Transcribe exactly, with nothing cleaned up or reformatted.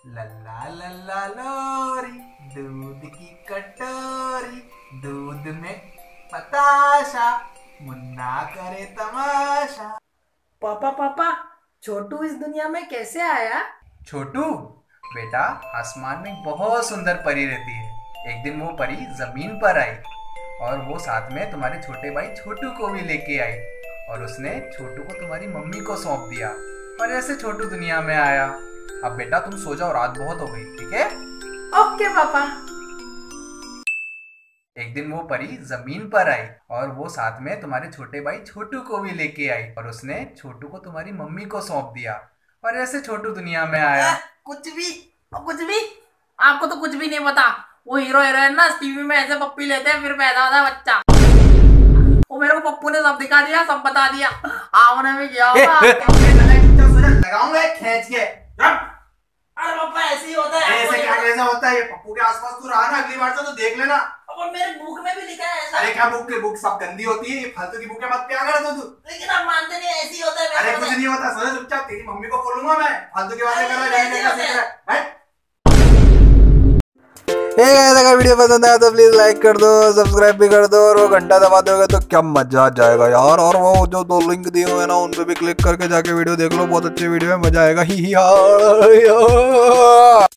लल्ला लल्ला लोरी, दूध की कटोरी, दूध में बताशा, मुन्ना करे तमाशा। पापा पापा, छोटू इस दुनिया में कैसे आया? छोटू बेटा, आसमान में एक बहुत सुंदर परी रहती है। एक दिन वो परी जमीन पर आई और वो साथ में तुम्हारे छोटे भाई छोटू को भी लेके आई और उसने छोटू को तुम्हारी मम्मी को सौंप दिया और ऐसे छोटू दुनिया में आया। अब बेटा तुम सो जाओ, रात बहुत हो गई, ठीक है? ओके पापा। एक दिन वो परी जमीन पर आई और वो साथ में तुम्हारे छोटे भाई छोटू को भी लेके आई और उसने छोटू को तुम्हारी मम्मी को सौंप दिया और ऐसे छोटू दुनिया में आया। आ, कुछ भी कुछ भी आपको तो कुछ भी नहीं पता। वो हीरो हीरोइन ना टीवी में ऐसे पप्पी लेते हैं, फिर पैदा होता है बच्चा। वो मेरे को पप्पू ने सब दिखा दिया, सब बता दिया। आपने भी क्या होगा? लगाऊंगा खींच के। अरे पापा ऐसे ही होता है। ऐसे क्या कैसे होता है? ये पप्पू के आसपास तू रहा ना, अगली बार से तो देख लेना। और मेरे बुक में भी लिखा है ऐसा। अरे क्या बुक? बुक सब गंदी होती है, ये फालतू की बुक है, मत क्या कर तू। लेकिन आप मानते नहीं, ऐसे ही होता है। अरे कुछ नहीं होता, समझ चुपचाप। तेरी मम्मी को बोलूंगा मैं, फालतू की बातें कर रहा है। अगर वीडियो पसंद आया तो प्लीज लाइक कर दो, सब्सक्राइब भी कर दो और वो घंटा दबा दोगे तो क्या मजा आ जाएगा यार। और वो जो दो लिंक दिए हुए हैं ना, उन पे भी क्लिक करके जाके वीडियो देख लो, बहुत अच्छी वीडियो है, मजा आएगा ही।